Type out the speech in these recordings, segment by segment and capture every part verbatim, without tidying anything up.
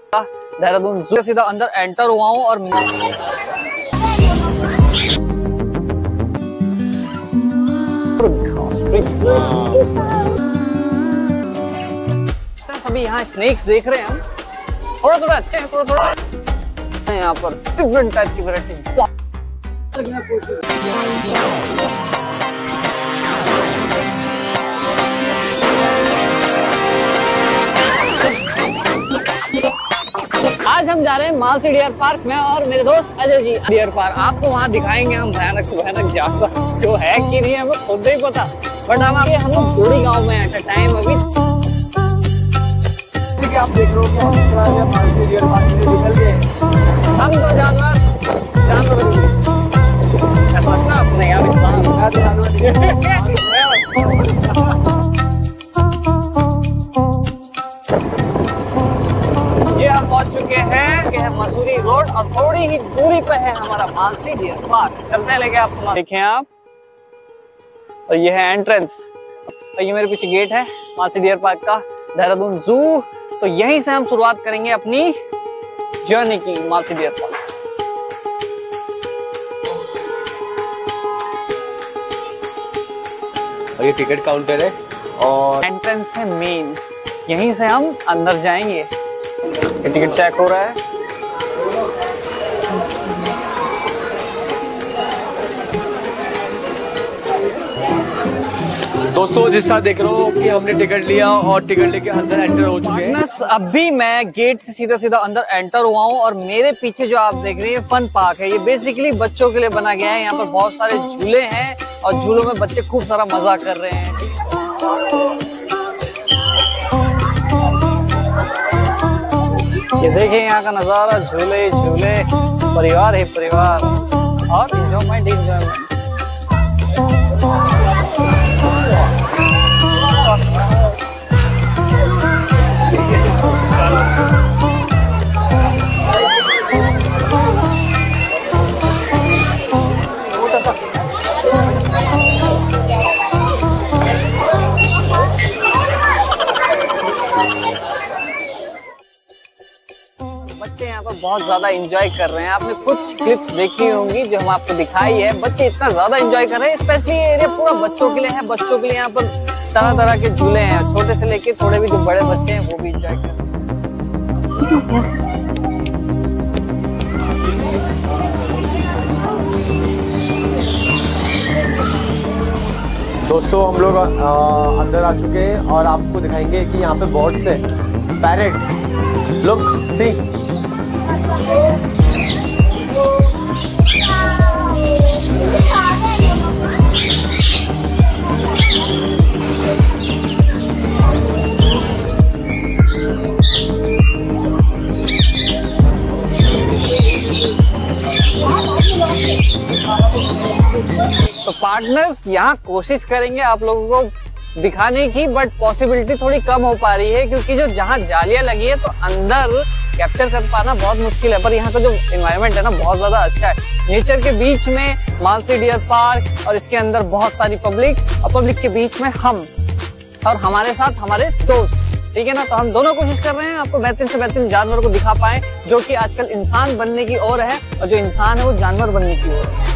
देहरादून जू सीधा अंदर एंटर हुआ हूँ और सभी यहाँ स्नेक्स देख रहे हैं हम, थोड़ा थोड़ा अच्छे हैं, थोड़ा थोड़ा यहाँ पर डिफरेंट टाइप की वैरायटी। आज हम जा रहे हैं मालसी डियर पार्क में और मेरे दोस्त अजय जी। डियर पार्क आपको वहाँ दिखाएंगे हम भयानक से भयानक जानवर जो है कि नहीं हमें खुद नहीं पता, बट हम आगे हम लोग जोड़ी गाँव में एट अ टाइम अभी आप देख रहे हो मालसी डियर पार्क में निकल गए हम तो जानवर जानवर ऐसा लगता है अपने यार इंसान ये हम पहुंच चुके हैं कि है मसूरी रोड और थोड़ी ही दूरी पर है हमारा मालसी डियर पार्क। चलते हैं लेके आपको, देखें आप, और ये है एंट्रेंस और ये मेरे पीछे गेट है मालसी डियर पार्क का, देहरादून जू। तो यहीं से हम शुरुआत करेंगे अपनी जर्नी की मालसी डियर पार्क। और ये टिकट काउंटर है और एंट्रेंस है मेन, यहीं से हम अंदर जाएंगे। टिकट चेक हो रहा है। दोस्तों जिस साथ देख रहे हो कि हमने टिकट लिया और टिकट लेके अंदर एंटर हो चुके हैं। अभी मैं गेट से सीधा सीधा अंदर एंटर हुआ हूँ और मेरे पीछे जो आप देख रहे हैं फन पार्क है। ये बेसिकली बच्चों के लिए बना गया है। यहाँ पर बहुत सारे झूले हैं और झूलों में बच्चे खूब सारा मजा कर रहे हैं। ये देखिए यहाँ का नजारा, झूले झूले, परिवार ही परिवार और एंजॉयमेंट एंजॉयमेंट। बच्चे यहाँ पर बहुत ज्यादा एंजॉय कर रहे हैं। आपने कुछ क्लिप्स देखी होंगी जो हम आपको दिखाई है। बच्चे इतना ज्यादा एंजॉय कर रहे हैं, स्पेशली ये एरिया पूरा बच्चों के लिए है। बच्चों के लिए यहाँ पर तरह तरह के झूले हैं, छोटे से लेके थोड़े भी जो बड़े बच्चे हैं वो भी एंजॉय कर रहे हैं। दोस्तों हम लोग अंदर आ चुके हैं और आपको दिखाएंगे कि यहाँ पे बर्ड्स है, पैरेट, लुक सी। तो पार्टनर्स यहाँ कोशिश करेंगे आप लोगों को दिखाने की, बट पॉसिबिलिटी थोड़ी कम हो पा रही है क्योंकि जो जहाँ जालियां लगी है तो अंदर कैप्चर कर पाना बहुत मुश्किल है। पर यहाँ का जो एनवायरनमेंट है ना बहुत ज्यादा अच्छा है। नेचर के बीच में मालसी डियर पार्क और इसके अंदर बहुत सारी पब्लिक और पब्लिक के बीच में हम और हमारे साथ हमारे दोस्त, ठीक है ना। तो हम दोनों कोशिश कर रहे हैं आपको बेहतरीन से बेहतरीन जानवरों को दिखा पाए जो कि आजकल इंसान बनने की ओर है और जो इंसान है वो जानवर बनने की ओर है।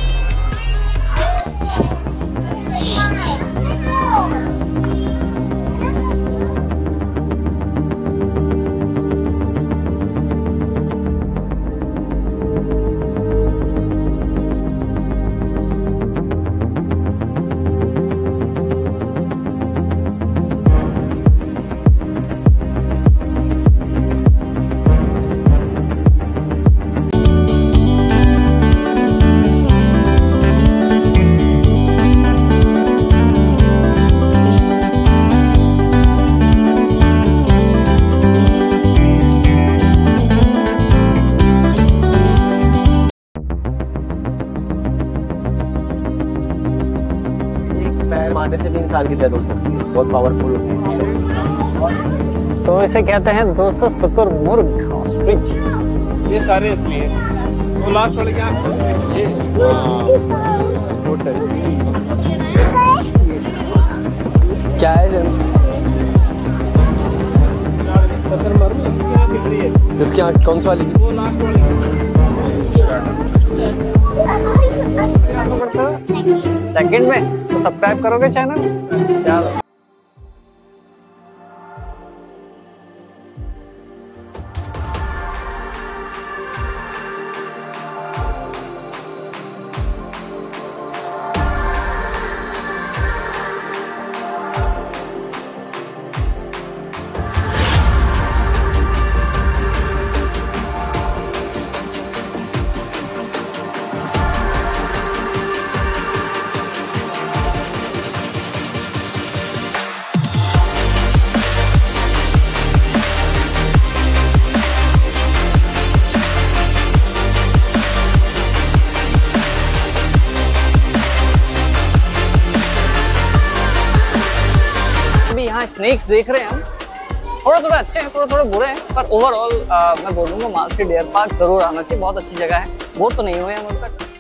मारने से भी इंसान की डेथ हो सकती है, बहुत पावरफुल होती है। तो इसे कहते हैं दोस्तों शुतुरमुर्ग, ऑस्ट्रिच। ये सारे इसलिए तो लास्ट वाले क्या ये क्या है पत्थर मारो इसकी आँख कौन सी वाली की? वो लास्ट वाली सेकंड में तो सब्सक्राइब करोगे चैनल? चलो स्नेक्स देख रहे हैं हम, थोड़ा थोड़ा अच्छे हैं, थोड़ा थोड़ा बुरे हैं, पर ओवरऑल मैं बोलूंगा मालसी डियर पार्क जरूर आना चाहिए। बहुत अच्छी जगह है, बोर तो नहीं हुए हम अब तक।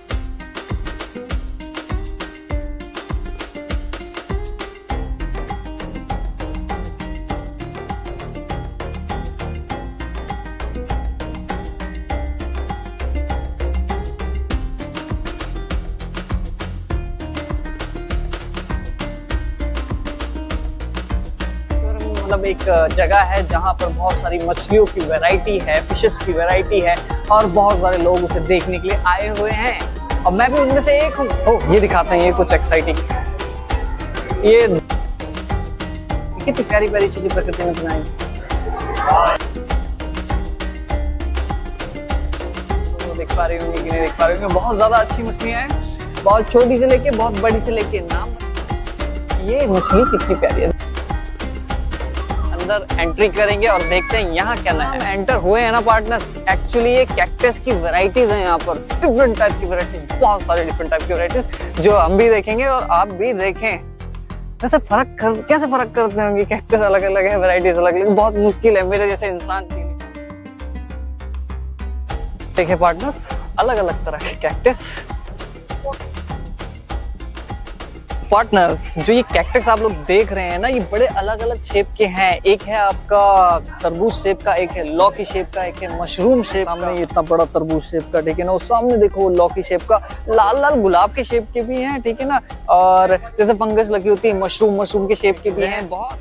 मतलब एक जगह है जहाँ पर बहुत सारी मछलियों की वैरायटी है, फिशेस की वैरायटी है और बहुत सारे लोग उसे देखने के लिए आए हुए हैं और मैं भी उनमें से एक हूँ। ओह, ये दिखाते हैं, ये कुछ एक्साइटिंग, ये कितनी प्यारी प्यारी चीजें प्रकृति में बनाई। तो देख पा रही होंगी कि नहीं देख पा रही होंगी, बहुत ज्यादा अच्छी मछलियां हैं, बहुत छोटी से लेके बहुत बड़ी से लेके। नाम ये मछली कितनी प्यारी है। अंदर एंट्री करेंगे और देखते हैं यहाँ क्या नया है। एंटर हुए हैं ना पार्टनर्स, एक्चुअली ये कैक्टस की वैरायटीज हैं यहाँ पर, डिफरेंट टाइप की वैरायटीज, बहुत सारे डिफरेंट टाइप की वैरायटीज जो हम भी देखेंगे और आप भी देखें। वैसे फर्क कर, कैसे फर्क करते होंगे, कैक्टस अलग अलग है, वैरायटीज अलग अलग, बहुत मुश्किल है मेरे जैसे इंसान के लिए। देखिए पार्टनर्स, अलग अलग तरह के कैक्टस। पार्टनर्स, जो ये कैक्टस आप लोग देख रहे हैं ना, ये बड़े अलग अलग शेप के हैं। एक है आपका तरबूज शेप का, एक है लौकी शेप का, एक है मशरूम शेप। सामने ये इतना बड़ा तरबूज शेप का, ठीक है ना, और सामने देखो लौकी शेप का, लाल लाल गुलाब के शेप के भी हैं, ठीक है ना, और जैसे फंगस लगी होती है मशरूम, मशरूम के शेप के भी हैं बहुत।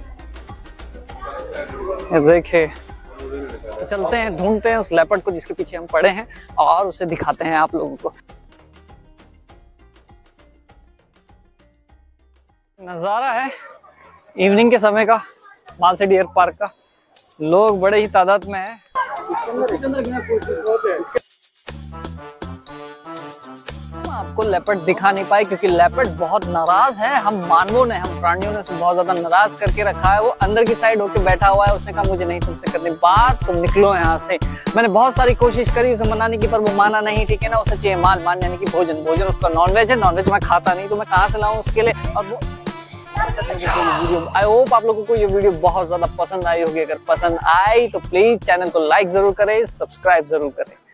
देखे, तो चलते हैं, ढूंढते हैं उस लेपर्ड को जिसके पीछे हम पड़े हैं और उसे दिखाते हैं आप लोगों को। नज़ारा है इवनिंग के समय का मालसी डियर पार्क का, लोग बड़े ही तादाद में हैं। आपको लेपर्ड दिखा नहीं पाए क्योंकि लेपर्ड बहुत नाराज है। हम मानवों ने, हम प्राणियों ने उसे बहुत ज्यादा नाराज करके रखा है। वो अंदर की साइड होकर बैठा हुआ है, उसने कहा मुझे नहीं तुमसे करनी बात, तुम निकलो यहाँ से। मैंने बहुत सारी कोशिश करी उसे मनाने की, पर वो माना नहीं, ठीक है ना। उसे चाहिए मान मान यानी कि भोजन, भोजन उसका नॉनवेज है, नॉनवेज मैं खाता नहीं, तो मैं कहाँ से लाऊं उसके लिए। और वो आई होप आप लोगों को ये वीडियो बहुत ज्यादा पसंद आई होगी। अगर पसंद आई तो प्लीज चैनल को लाइक जरूर करें, सब्सक्राइब जरूर करें।